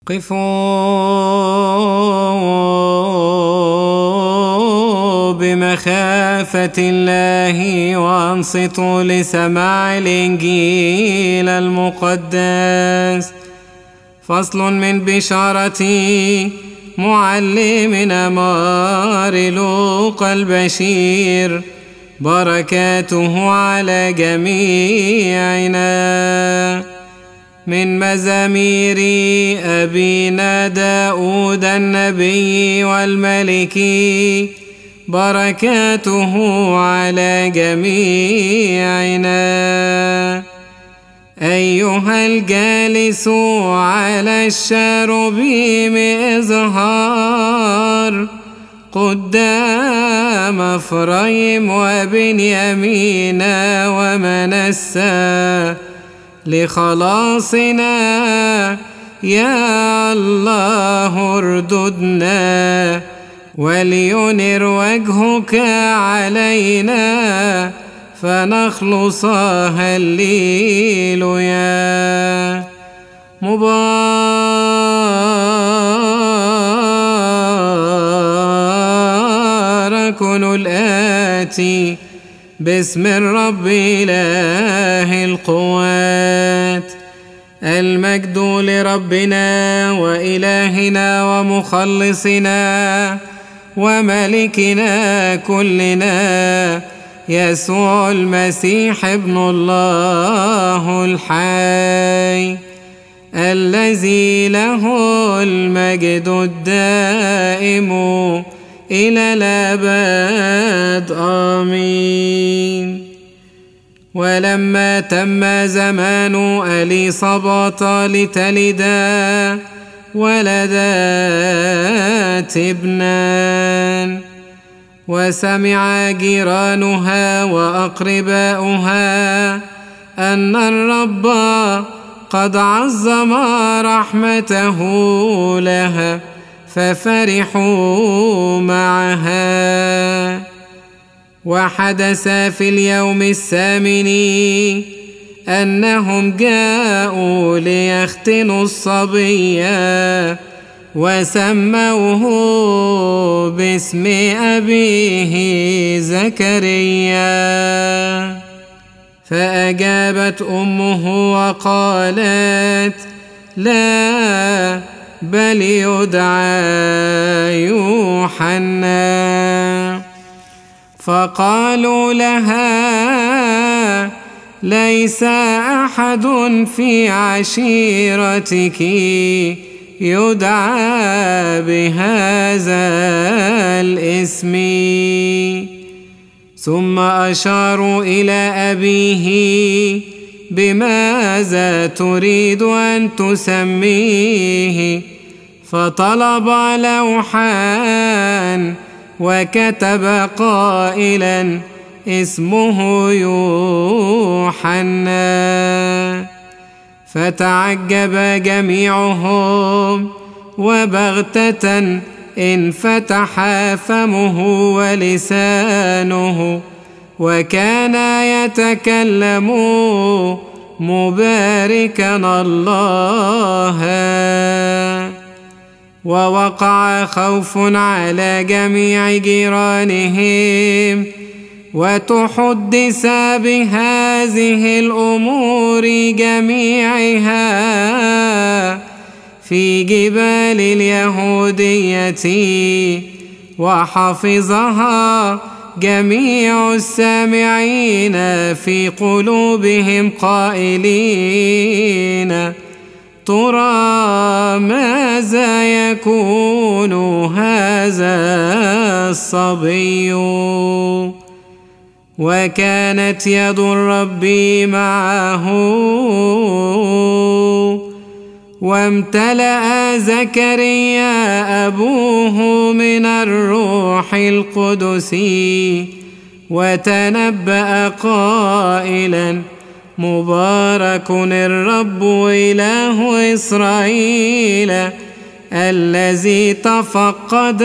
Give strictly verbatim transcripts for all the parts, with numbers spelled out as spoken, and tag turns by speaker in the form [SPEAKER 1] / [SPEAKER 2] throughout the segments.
[SPEAKER 1] قفوا بمخافة الله وانصتوا لسماع الإنجيل المقدس. فصل من بشارة معلمنا مار لوقا البشير، بركاته على جميعنا. من مزامير أبينا داود النبي والملكي، بركاته على جميعنا. أيها الجالس على الشاروبيم إزهار، قدام إفرايم وبنيامين ومنسى، لخلاصنا يا الله ارددنا، ولينر وجهك علينا فنخلص. هللويا. مبارك الآتي باسم الرب إله القوات. المجد لربنا وإلهنا ومخلصنا وملكنا كلنا، يسوع المسيح ابن الله الحي، الذي له المجد الدائم إلى الأبد. آمين. ولما تم زمان إليصابات لتلد، ولدت ابنا، وسمع جيرانها وأقرباؤها أن الرب قد عظم رحمته لها، ففرحوا معها. وحدث في اليوم الثامن أنهم جاءوا ليختنوا الصبي، وسموه باسم أبيه زكريا. فأجابت أمه وقالت: لا، بل يدعى يوحنا. فقالوا لها: ليس أحد في عشيرتك يدعى بهذا الاسم. ثم أشاروا إلى أبيه: بماذا تريد أن تسميه؟ فطلب لوحا وكتب قائلا: اسمه يوحنا. فتعجب جميعهم، وبغتة انفتح فمه ولسانه، وكان يتكلم مباركا الله. ووقع خوف على جميع جيرانهم، وتحدث بهذه الأمور جميعها في جبال اليهودية، وحفظها جميع السامعين في قلوبهم قائلين: ترى ماذا يكون هذا الصبي؟ وكانت يد الرب معه، وامتلأ زكريا أبوه من الروح القدس، وتنبأ قائلا: مبارك الرب إله إسرائيل، الذي تفقد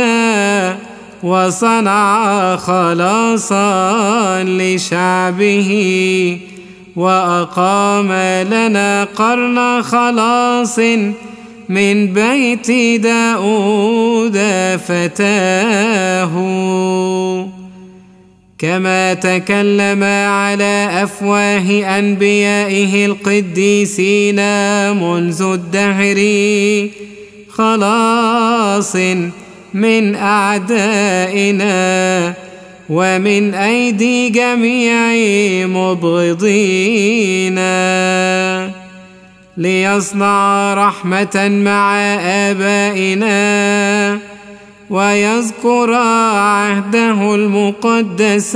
[SPEAKER 1] وصنع خلاصا لشعبه، وأقام لنا قرن خلاص من بيت داود فتاه. كما تكلم على أفواه أنبيائه القديسين منذ الدهر خلاص من أعدائنا ومن أيدي جميع مبغضينا، ليصنع رحمة مع آبائنا ويذكر عهده المقدس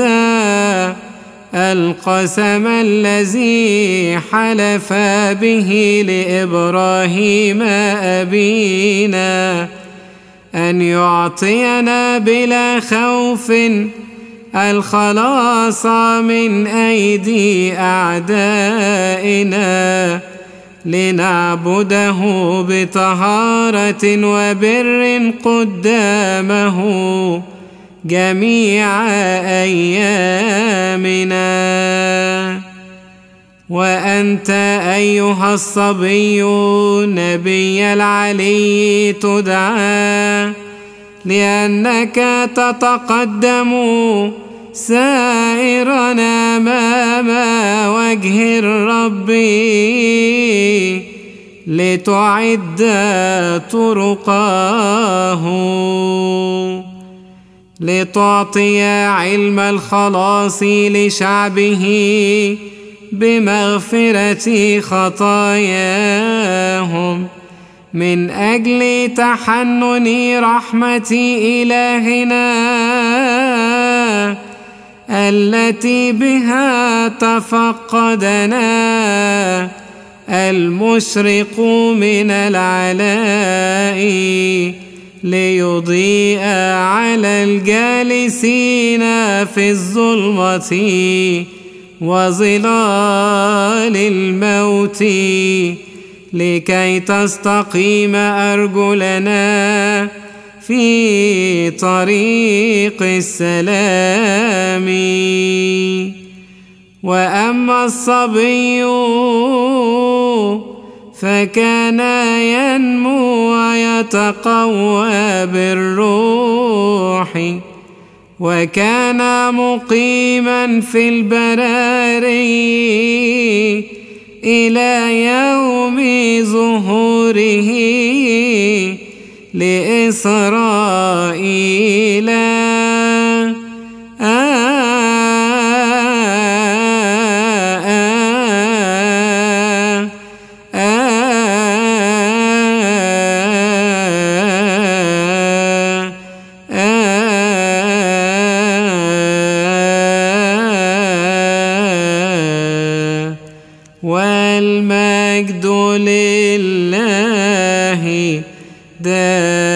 [SPEAKER 1] القسم الذي حلف به لإبراهيم أبينا أن يعطينا بلا خوف الخلاص من أيدي أعدائنا، لنعبده بطهارة وبر قدامه جميع أيامنا. وأنت أيها الصبي نبي العلي تدعى، لأنك تتقدم سائرنا أمام وجه الرب لتعد طرقه، لتعطي علم الخلاص لشعبه بمغفرة خطاياهم، من أجل تحنن رحمة إلهنا التي بها تفقدنا المشرق من العلاء، ليضيء على الجالسين في الظلمة وظلال الموت، لكي تستقيم أرجلنا في طريق السلام. وأما الصبي فكان ينمو ويتقوى بالروح، وكان مقيما في البراري إلى يوم ظهوره لإسرائيل. والمجد لله دائما.